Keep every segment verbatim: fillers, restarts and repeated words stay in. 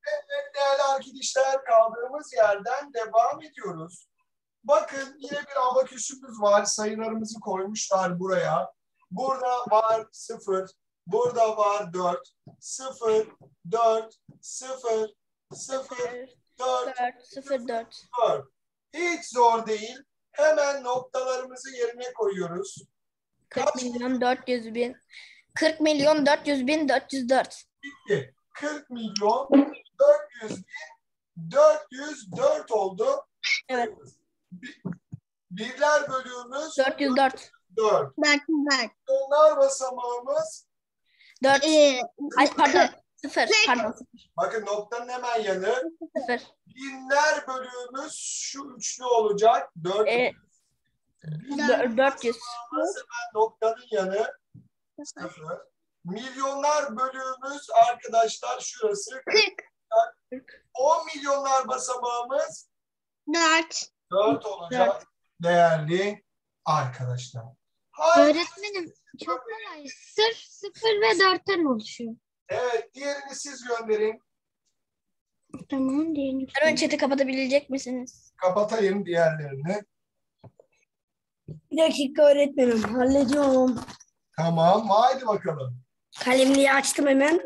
Evet değerli arkadaşlar, kaldığımız yerden devam ediyoruz. Bakın yine bir abaküsümüz var. Sayılarımızı koymuşlar buraya. Burada var sıfır. Burada var dört. sıfır, dört, sıfır, sıfır, dört, dört, sıfır, dört. dört. Hiç zor değil. Hemen noktalarımızı yerine koyuyoruz. kırk milyon dört yüz bin. kırk milyon dört yüz bin dört yüz dört. Bitti. kırk milyon dört yüz bin dört yüz dört oldu. Evet. Birler bölüğümüz dört yüz dört. dört. dört yüz dört. Onlar basamağımız dört. Ee, Ay pardon. sıfır. Pardon. bakın noktanın hemen yanı. sıfır. Binler bölüğümüz şu üçlü olacak. dört yüz. Ee, Binler dört yüz. basamağımız hemen noktanın yanı. sıfır. Milyonlar bölüğümüz arkadaşlar şurası. kırk. on milyonlar basamağımız dört. dört olacak değerli arkadaşlar. Haydi. Öğretmenim çok kolay. Sırf sıfır ve dörtten oluşuyor. Evet, diğerini siz gönderin. Tamam diyelim. Hemen chat'i kapatabilecek misiniz? Kapatayım diğerlerini. Bir dakika öğretmenim. Hallediyorum. Tamam, haydi bakalım. Kalemliği açtım hemen.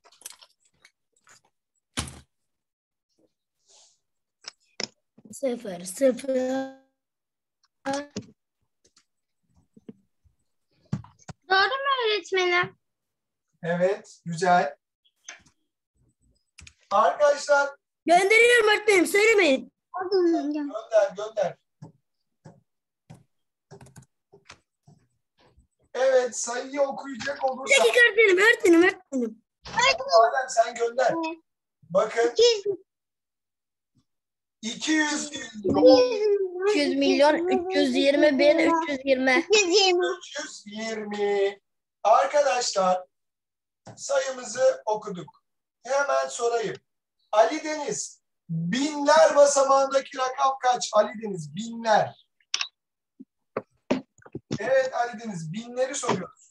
Sıfır, sıfır. Doğru mu öğretmenim? Evet, güzel. Arkadaşlar Gönderiyorum öğretmenim. Söylemeyin. gönder, gönder. Evet, sayıyı okuyacak Bir olursak. dakika öğretmenim. Öğretmenim, öğretmenim. Adem sen gönder. Bakın iki yüz üç yüz milyon üç yüz yirmi bin üç yüz yirmi. üç yüz yirmi. Arkadaşlar sayımızı okuduk. Hemen sorayım. Ali Deniz, binler basamağındaki rakam kaç? Ali Deniz, binler. Evet Ali Deniz, binleri soruyoruz.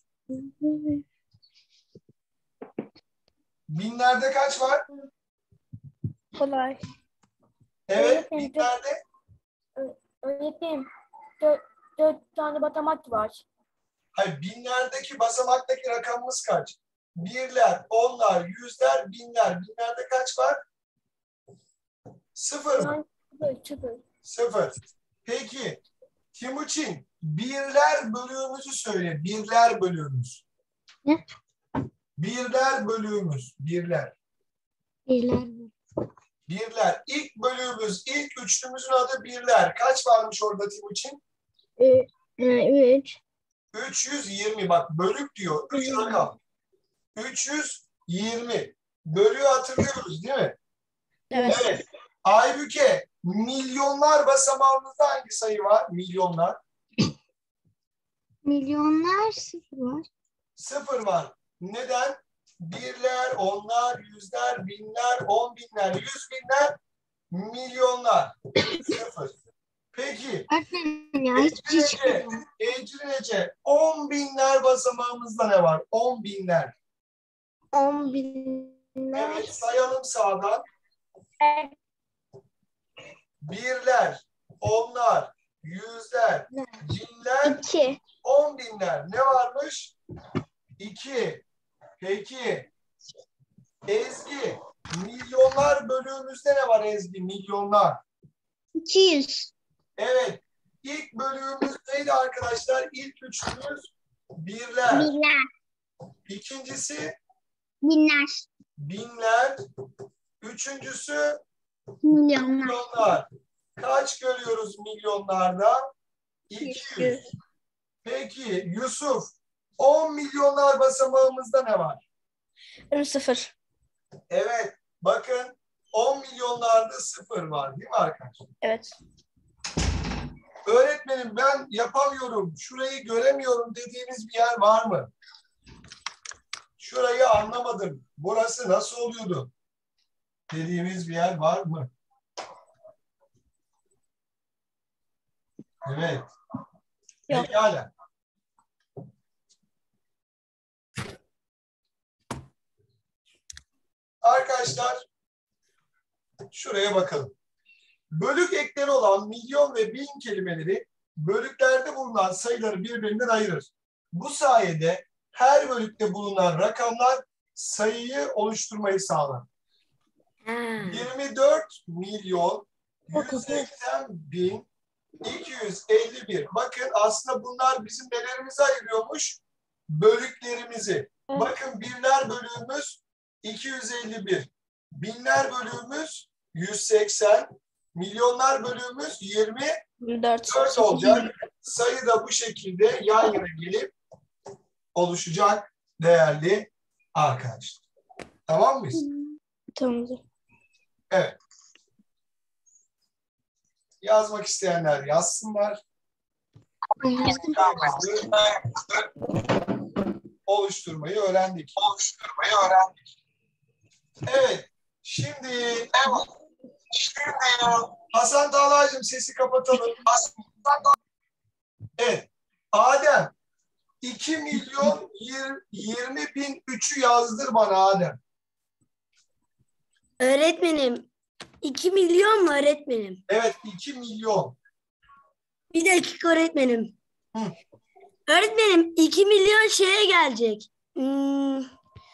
Binlerde kaç var? Kolay. Evet, Evet, binlerde. Öğretmenim dört, dört tane basamak var. Hayır, binlerdeki basamaktaki rakamımız kaç? Birler, onlar, yüzler, binler. Binlerde kaç var? Sıfır mı? Sıfır. Sıfır. Peki, Timuçin, birler bölüğümüzü söyle. Birler bölüğümüz. Ne? Birler bölüğümüz. Birler. Birler. Birler. İlk bölüğümüz, ilk üçlümüzün adı birler. Kaç varmış orada Timuçin? Ee, üç. üç yüz yirmi. Bak bölük diyor. üç rakam. üç yüz yirmi. Bölüğü hatırlıyoruz değil mi? Evet. Evet. Aybüke, milyonlar basamağımızda hangi sayı var? Milyonlar. Milyonlar sıfır var. Sıfır var. Neden? Birler, onlar, yüzler, binler, on binler, yüz binler, milyonlar. Sıfır. Peki. Öğretmenim ya hiçbir şey çıkmıyor. Ecrin Ece, on binler basamağımızda ne var? On binler. On binler. Evet, sayalım sağdan. Birler, onlar, yüzler, binler, İki. on binler. Ne varmış? İki. Peki. Ezgi, milyonlar bölüğümüzde ne var Ezgi? Milyonlar. İki yüz. Evet. İlk bölüğümüz neydi arkadaşlar? İlk üçlümüz birler. Birler. İkincisi Binler. binler. Üçüncüsü Milyonlar. milyonlar. Kaç görüyoruz milyonlarda? iki yüz. Peki Yusuf, on milyonlar basamağımızda ne var? Sıfır. Evet. Bakın on milyonlarda sıfır var değil mi arkadaşlar? Evet. Öğretmenim ben yapamıyorum, şurayı göremiyorum dediğiniz bir yer var mı? Şurayı anlamadım. Burası nasıl oluyordu? Dediğimiz bir yer var mı? Evet. Yok. Pekala. Arkadaşlar şuraya bakalım. Bölük ekleri olan milyon ve bin kelimeleri bölüklerde bulunan sayıları birbirinden ayırır. Bu sayede her bölükte bulunan rakamlar sayıyı oluşturmayı sağlar. Ha. yirmi dört milyon yüz seksen bin iki yüz elli bir. Bakın aslında bunlar bizim nelerimizi ayırıyormuş? Bölüklerimizi. Bakın birler bölüğümüz iki yüz elli bir. Binler bölüğümüz yüz seksen. Milyonlar bölüğümüz yirmi dört olacak. Sayı da bu şekilde yan yana gelip oluşacak değerli arkadaşlar. Tamam mıyız? Tamam. Evet. Yazmak isteyenler yazsınlar. Oluşturmayı öğrendik. Oluşturmayı öğrendik. Evet. Şimdi Şimdi Hasan Dağlar'cığım sesi kapatalım. Evet. Adem iki milyon yirmi bin üçü yazdır bana Adem. Öğretmenim iki milyon mu öğretmenim? Evet iki milyon. Bir dakika öğretmenim. Hı. Öğretmenim iki milyon şeye gelecek. Hmm,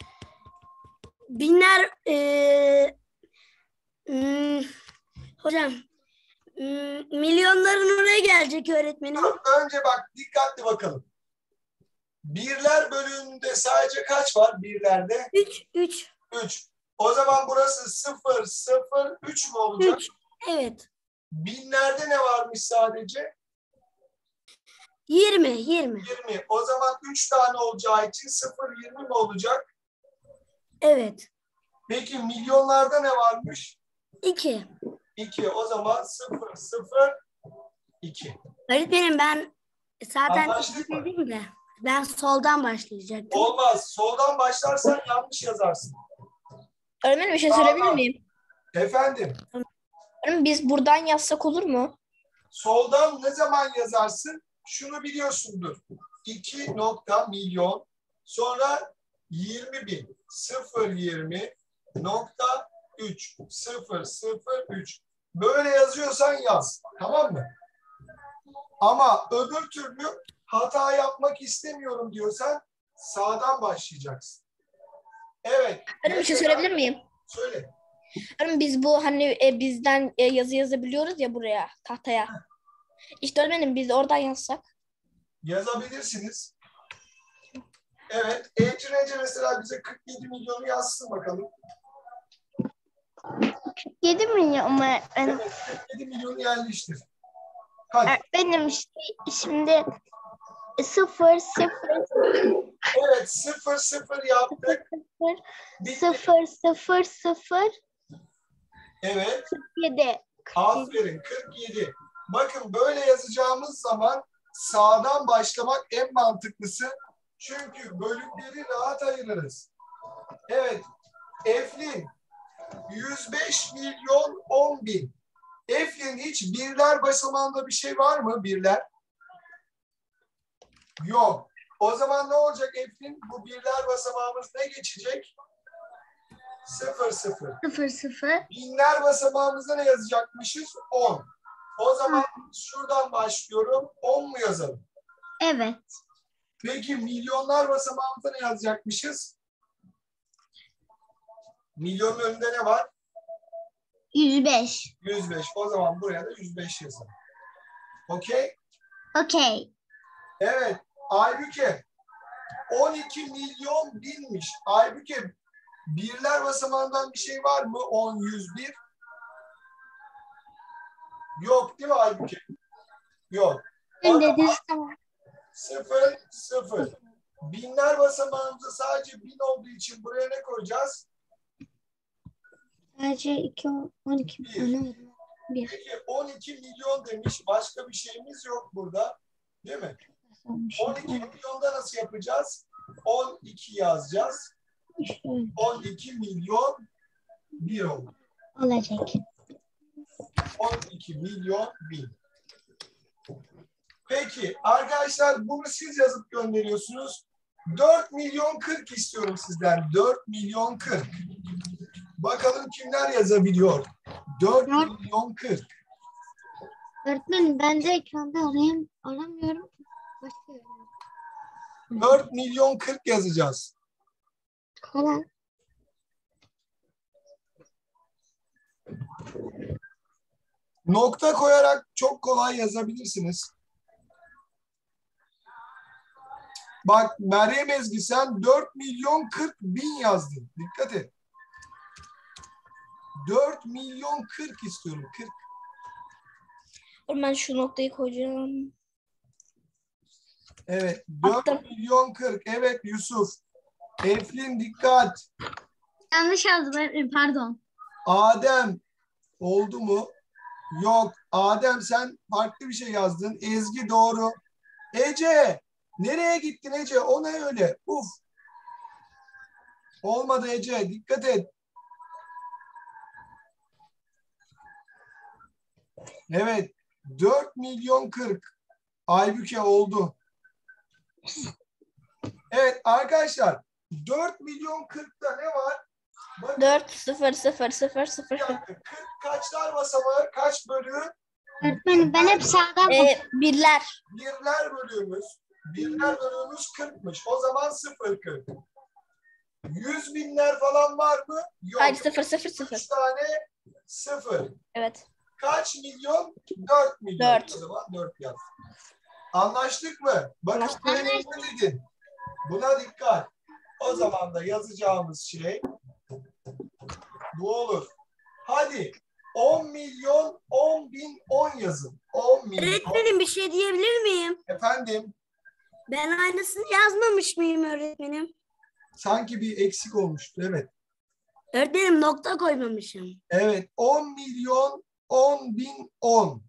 binler e, hmm, hocam hmm, milyonların oraya gelecek öğretmenim. Önce bak dikkatli bakalım. Birler bölümünde sadece kaç var birlerde? Üç, üç. üç. O zaman burası sıfır, sıfır, üç mü olacak? Üç. Evet. Binlerde ne varmış sadece? Yirmi, yirmi. yirmi. O zaman üç tane olacağı için sıfır, yirmi mi olacak? Evet. Peki milyonlarda ne varmış? İki. iki. O zaman sıfır, sıfır, iki. Öğretmenim ben zaten Anlaştık mı? dedim de ben soldan başlayacaktım. Olmaz. Soldan başlarsan yanlış yazarsın. Öğretmenim bir şey söyleyebilir miyim? Efendim, Öğretmenim biz buradan yazsak olur mu? soldan ne zaman yazarsın? Şunu biliyorsundur. iki nokta milyon, sonra yirmi bin, sıfır yirmi nokta üç, sıfır sıfır üç. Böyle yazıyorsan yaz. Tamam mı? Ama öbür türlü hata yapmak istemiyorum diyorsan sağdan başlayacaksın. Evet. Öğretmenim bir şey söyleyebilir miyim? Söyle. Öğretmenim biz bu hani e, bizden e, yazı yazabiliyoruz ya buraya tahtaya. İşte öğretmenim biz oradan yazsak. Yazabilirsiniz. Evet. Ecrin Ece mesela bize kırk yedi milyonu yazsın bakalım. yedi milyon mu? Evet, kırk yedi milyonu yerleştir. Hadi. Benim işte şimdi sıfır sıfır Evet, sıfır sıfır yaptık. sıfır sıfır sıfır Evet. yedi. Aferin. kırk yedi. Bakın böyle yazacağımız zaman sağdan başlamak en mantıklısı. Çünkü bölükleri rahat ayırırız. Evet. Eflin. yüz beş milyon on bin. Eflin hiç birler basamağında bir şey var mı? Birler. Yok. O zaman ne olacak Eflin? Bu birler basamağımız ne geçecek? Sıfır sıfır. sıfır sıfır. Binler basamağımızda ne yazacakmışız? on. O zaman şuradan başlıyorum. on mu yazalım? Evet. Peki milyonlar basamağımızda ne yazacakmışız? Milyonun önünde ne var? yüz beş. yüz beş. O zaman buraya da yüz beş yazalım. Okey? Okey. Evet. Aybüke. on iki milyon binmiş. Aybüke birler basamağından bir şey var mı? on, yüz bir. Yok değil mi Aybüke? Yok. Ben dediniz tamam. Sıfır, sıfır. Binler basamağımızda sadece bin olduğu için buraya ne koyacağız? Sadece iki, on iki Bir. milyon. Bir. Peki on iki milyon demiş. Başka bir şeyimiz yok burada. Değil mi? on iki milyonda nasıl yapacağız? on iki yazacağız. on iki milyon bir oldu. Olacak. on iki milyon bin. Peki arkadaşlar bunu siz yazıp gönderiyorsunuz. dört milyon kırk istiyorum sizden. dört milyon kırk. Bakalım kimler yazabiliyor? dört Dört. milyon kırk. Öğretmenim ben de ekranda arayam aramıyorum. Başka yere. dört milyon kırk yazacağız. Kolay. Nokta koyarak çok kolay yazabilirsiniz. Bak Meryem Ezgi sen dört milyon kırk bin yazdın. Dikkat et. dört milyon kırk istiyorum. kırk. Ben şu noktayı koyacağım. Evet. dört Attım. milyon kırk. Evet Yusuf. Eflin dikkat. Yanlış yazdım öğretmenim pardon. Adem oldu mu? Yok. Adem sen farklı bir şey yazdın. Ezgi doğru. Ece. Nereye gittin Ece? O ne öyle? Uf. Olmadı Ece. Dikkat et. Evet. dört milyon kırk. Aybüke oldu. Evet arkadaşlar. dört milyon kırkta ne var? Bakın, dört sıfır sıfır sıfır bir sıfır. dakika. kırk kaçlar basamağı? Kaç bölü? Öğretmenim ben hep sağdan Ee, birler. Birler bölüğümüz. Birler bölüğümüz kırkmış. O zaman sıfır kırk. Yüz binler falan var mı? Yok. Hayır sıfır sıfır Üç sıfır. tane sıfır. Evet. Kaç milyon? Dört milyon. Dört. O zaman dört yaz. Anlaştık mı? Bakın Anlaştık. buraya dikkat edin. Buna dikkat. O zaman da yazacağımız şey bu olur. Hadi on milyon, on bin, on yazın. on milyon. Öğretmenim bir şey diyebilir miyim? Efendim Ben aynısını yazmamış mıyım öğretmenim? sanki bir eksik olmuştu. Evet. Öğretmenim nokta koymamışım. Evet. on milyon, on bin, on.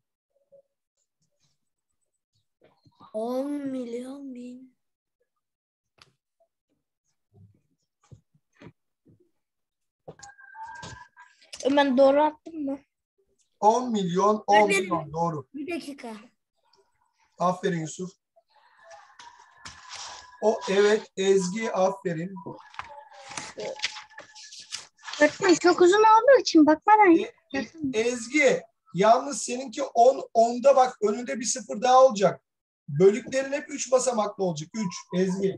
on milyon bin. Ben doğru attım mı? on milyon, on bin, Öğretmenim. on. Doğru. Bir dakika. Aferin Yusuf. O evet Ezgi aferin. Öğretmenim çok uzun olduğu için bakmadan. E, e, Ezgi yalnız seninki on, onda bak önünde bir sıfır daha olacak. Bölüklerin hep üç basamaklı olacak. üç Ezgi.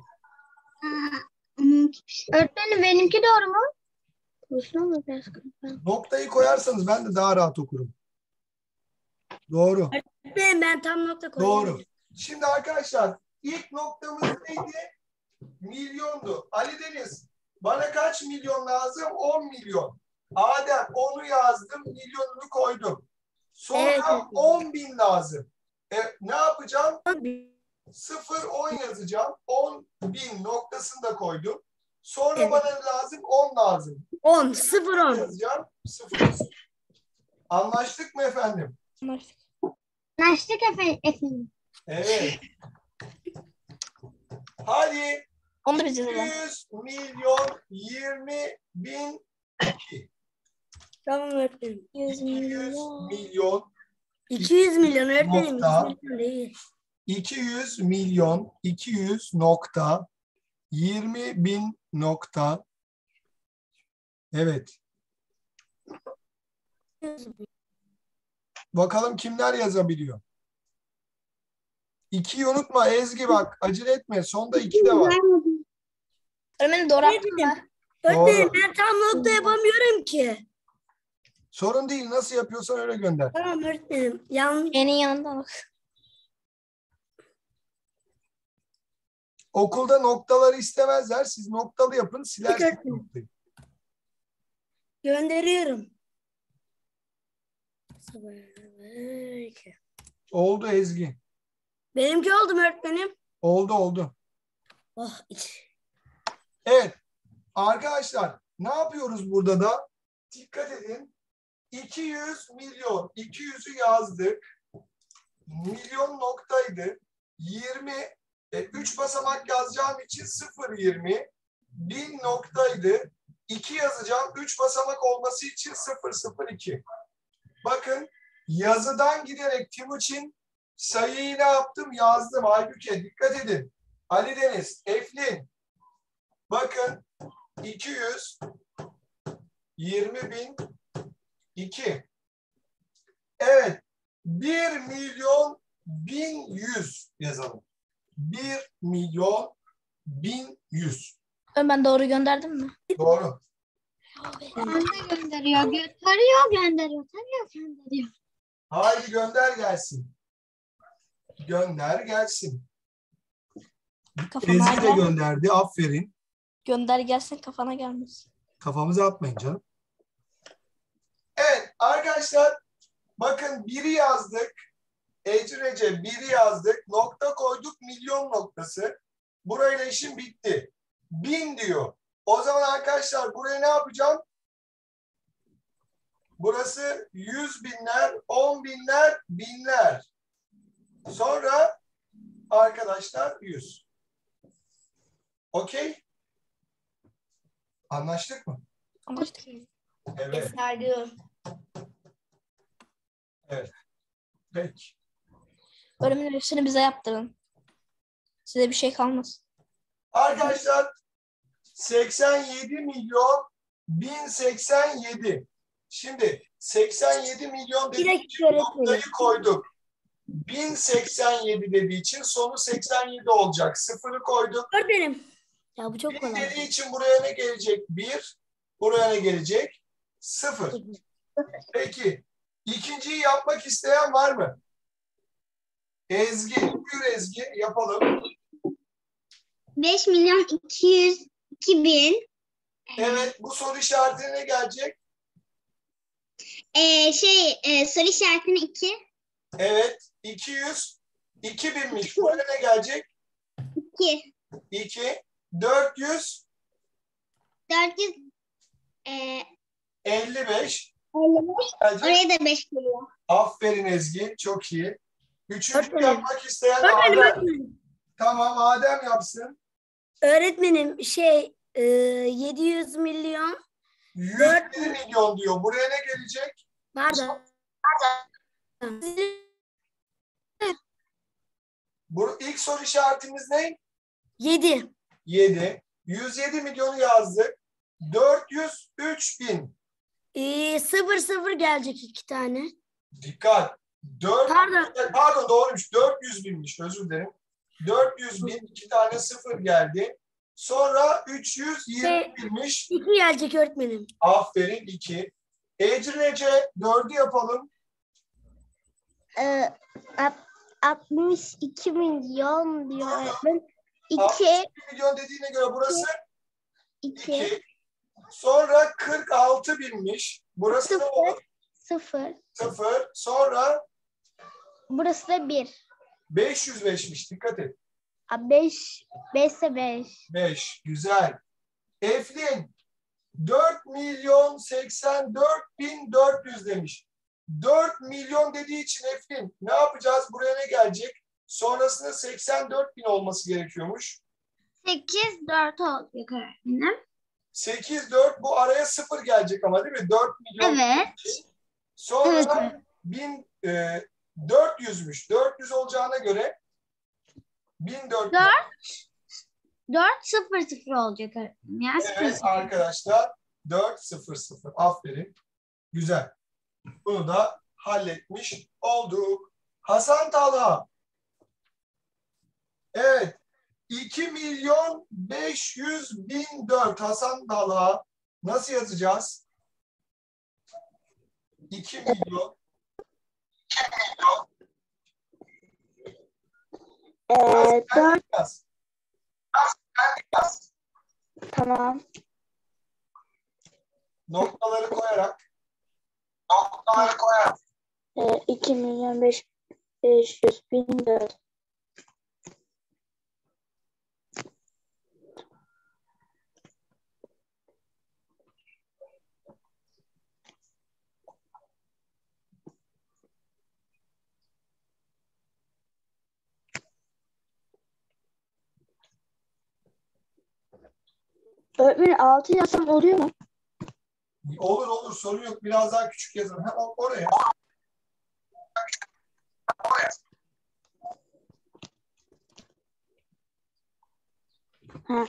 Öğretmenim benimki doğru mu? Uzun mu biraz? Noktayı koyarsanız ben de daha rahat okurum. Doğru. Öğretmenim ben tam nokta koyuyorum. Doğru. Şimdi arkadaşlar ilk noktamız neydi? Milyondu. Ali Deniz bana kaç milyon lazım? on milyon. Adem onu yazdım, milyonunu koydum. Sonra Evet. on bin lazım. E, ne yapacağım? sıfır on yazacağım. on bin noktasını da koydum. Sonra Evet. bana lazım on lazım. on, sıfır, on. Yazacağım. sıfır. Anlaştık mı efendim? Anlaştık. Anlaştık efendim. Evet. Hadi Onu da biz yazalım. yüz milyon yirmi bin iki. Tamam öğretmenim. yüz iki yüz milyon. milyon iki yüz milyon öğretmenim. Nokta. yüz milyon değil. iki yüz milyon iki yüz nokta yirmi bin nokta evet. Bakalım kimler yazabiliyor? ikiyi unutma Ezgi bak. Acele etme. Sonda iki de var. Öğretmenim doğru attım mı? Öğretmenim Doğru. ben tam nokta yapamıyorum ki. Sorun değil. Nasıl yapıyorsan öyle gönder. Tamam öğretmenim. Yanlış. En yanında bak. Okulda noktaları istemezler. Siz noktalı yapın. Silersiniz Peki. noktayı. Gönderiyorum. Oldu Ezgi. Benimki oldu mu öğretmenim? Oldu oldu. Oh iç. Evet. Arkadaşlar ne yapıyoruz burada da? Dikkat edin. iki yüz milyon. iki yüzü yazdık. Milyon noktaydı. yirmi. üç basamak yazacağım için sıfır yirmi. bin noktaydı. iki yazacağım. üç basamak olması için sıfır sıfır iki. Bakın yazıdan giderek Timuçin sayıyı ne yaptım? Yazdım. Halbuki dikkat edin. Ali Deniz, Eflin. Bakın iki yüz yirmi bin iki. Evet. bir milyon bin yüz yazalım. bir milyon bin yüz. Ben doğru gönderdim mi? Doğru. Ben de gönderiyor. Gönderiyor, gönderiyor. Tarıyor, gönderiyor. Haydi gönder gelsin. Gönder gelsin. Kafama Ezgi de gel. gönderdi. Aferin. Gönder gelsin, kafana gelmesin. Kafamıza atmayın canım. Evet arkadaşlar bakın biri yazdık. Ecrece biri yazdık. Nokta koyduk, milyon noktası. Burayla işim bitti. Bin diyor. O zaman arkadaşlar buraya ne yapacağım? Burası yüz binler, on binler, binler. Sonra arkadaşlar yüz. Okey? Anlaştık mı? Anlaştık. Evet. Sardı. Peki. Bölümün hepsini bize yaptırın. Size bir şey kalmaz. Arkadaşlar seksen yedi milyon bin seksen yedi. Şimdi seksen yedi milyon Bir dediği dakika için öğretmenim. noktayı koyduk. bin seksen yedi dediği için sonu seksen yedi olacak. Sıfırı koyduk. Öğretmenim. Ya bu çok bin kolay. dediği için buraya ne gelecek? bir. Buraya ne gelecek? sıfır. Peki. İkinciyi yapmak isteyen var mı? Ezgi. Buyur Ezgi. Yapalım. beş milyon iki yüz iki bin. Evet. Bu soru işaretine ne gelecek? Ee, şey, e, soru işaretine iki. Evet. iki yüz. iki binmiş. Buraya ne gelecek? iki. iki. dört yüz dört yüz e, elli beş. elli beş. gelecek. Oraya da beş geliyor. Aferin Ezgi. Çok iyi. Üçüncü Öğretmenim. yapmak isteyen Öğretmenim, Adem. öğretmenim. Tamam Adem yapsın. Öğretmenim şey e, yedi yüz milyon yüz Dört- bir milyon diyor. Buraya ne gelecek? pardon. Bu ilk soru işaretimiz ne? yedi. yedi. yüz yedi milyonu yazdık. dört yüz üç bin. E, sıfır sıfır gelecek iki tane. Dikkat. dört, Pardon. pardon doğruymuş. dört yüz binmiş. Özür dilerim. dört yüz bin. iki tane sıfır geldi. Sonra üç yüz yirmi Şey- binmiş. iki gelecek öğretmenim. Aferin iki. Ecrin Ece dördü yapalım. Ee, altmış iki milyon diyor öğretmen. altmış iki. iki milyon dediğine göre burası iki. iki. Sonra kırk altı binmiş. Burası ne olur? sıfır. sıfır. Sonra Burası da bir. beş yüz beşmiş. Dikkat et. beş. beş ise beş. beş. Güzel. Eflin dört milyon seksen dört bin dört yüz demiş. dört milyon dediği için Eflin ne yapacağız? Buraya ne gelecek? Sonrasında seksen dört bin olması gerekiyormuş. sekiz, dört olacak öğretmenim. sekiz dört bu araya sıfır gelecek ama değil mi? dört milyon. Evet. Sonra Evet, evet. bin, e, dört yüzmüş. dört yüz olacağına göre bin dört yüz. Dört. dört sıfır sıfır olacak öğretmenim. Ya, sıfır Evet sıfır. arkadaşlar dört sıfır sıfır. Aferin. Güzel. Bunu da halletmiş olduk. Hasan Talha. Evet. iki milyon beş yüz bin dört. Hasan Talha. Nasıl yazacağız? iki milyon. Ee, dört. Yaz. Tamam. Noktaları koyarak. Noktaları koyarak. Ee, iki milyon beş yüz bin dört. Öğretmenim altı yazsam oluyor mu? Olur olur sorun yok. Biraz daha küçük yazalım. Ha, o- oraya. Ha.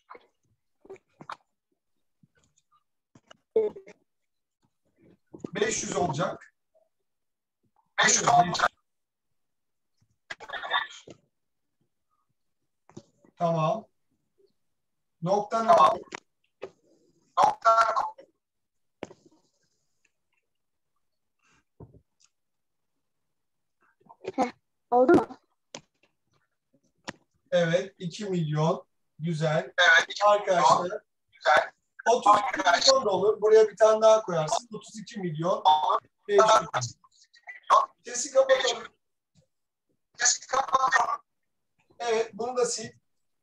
beş beş yüz olacak. beş yüz. Tamam. Nokta ne? Oldu mu? Evet, iki milyon. Güzel. Evet, arkadaşlar. Güzel. otuz iki milyon da olur. Buraya bir tane daha koyarsın. otuz iki milyon. Sesi kapatalım. Sesi kapatalım. Evet, bunu da sil.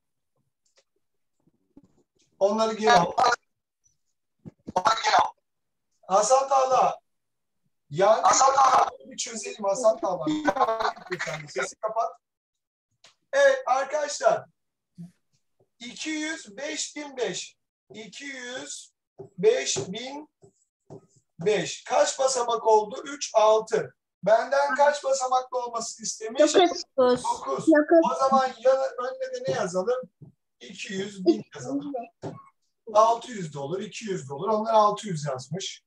Onları geri al. Onları geri al. Hasan Tağla. Yani bir çözelim Hasan Tağla. Sesi kapat. Evet arkadaşlar. iki yüz beş bin beş. iki yüz beş bin beş. Kaç basamak oldu? üç, altı. Benden kaç basamaklı olması istemiş? dokuz. dokuz. O zaman yana, önüne de ne yazalım? iki yüz bin yazalım. altı yüz de olur, iki yüz de olur. Onlar altı yüz yazmış.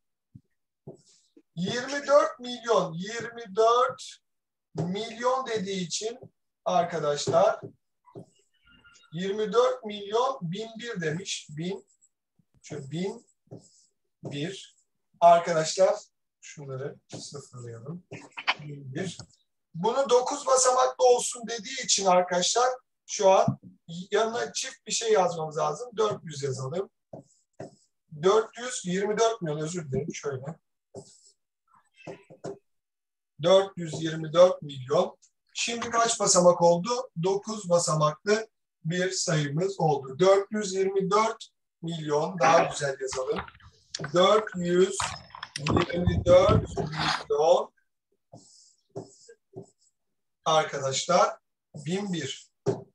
yirmi dört milyon. yirmi dört milyon dediği için arkadaşlar yirmi dört milyon bin bir demiş. bin. Şöyle bin bir. Arkadaşlar şunları sıfırlayalım. bin bir. Bunu dokuz basamaklı olsun dediği için arkadaşlar şu an yanına çift bir şey yazmamız lazım. dört yüz yazalım. dört yüz yirmi dört milyon, özür dilerim şöyle. dört yüz yirmi dört milyon. Şimdi kaç basamak oldu? dokuz basamaklı bir sayımız oldu. dört yüz yirmi dört milyon, daha güzel yazalım. dört yüz yirmi dört milyon arkadaşlar bin bir.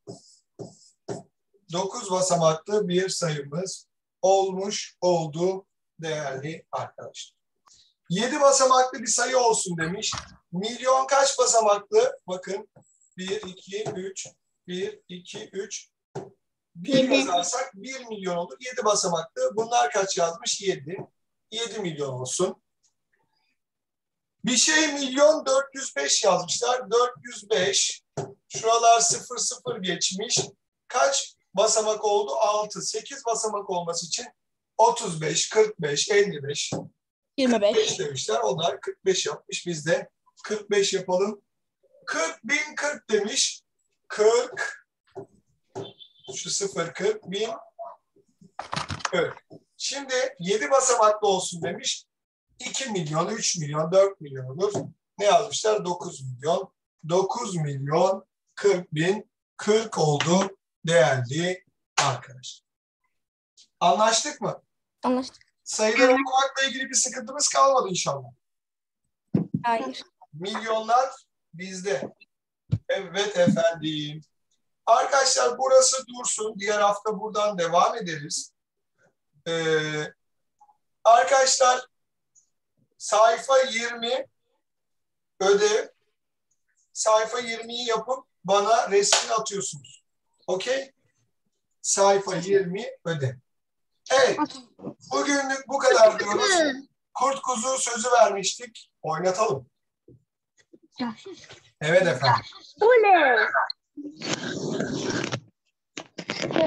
dokuz basamaklı bir sayımız olmuş oldu değerli arkadaşlar. yedi basamaklı bir sayı olsun demiş. Milyon kaç basamaklı? Bakın bir, iki, üç, bir, iki, üç. bir yazarsak bir milyon olur. yedi basamaklı. Bunlar kaç yazmış? yedi. yedi milyon olsun. Bir şey milyon dört yüz beş yazmışlar. dört yüz beş. Şuralar sıfır sıfır geçmiş. Kaç basamak oldu? altı. sekiz basamak olması için otuz beş, kırk beş, elli beş. yirmi beş. kırk beş demişler. Onlar kırk beş yapmış. Biz de kırk beş yapalım. kırk bin kırk demiş. kırk. Şu sıfır kırk bin kırk. Şimdi yedi basamaklı olsun demiş. iki milyon, üç milyon, dört milyon olur. Ne yazmışlar? dokuz milyon. dokuz milyon kırk bin kırk oldu değerli arkadaşlar. Anlaştık mı? Anlaştık. Sayıları okumakla ilgili bir sıkıntımız kalmadı inşallah. Hayır. Milyonlar bizde. Evet efendim. Arkadaşlar burası dursun. Diğer hafta buradan devam ederiz. Ee, arkadaşlar sayfa yirmi ödev. Sayfa yirmiyi yapıp bana resmini atıyorsunuz. Okey? Sayfa yirmi ödev. Evet. Bugünlük bu kadar diyoruz. Kurt kuzu sözü vermiştik. Oynatalım. Evet efendim. Bu ne?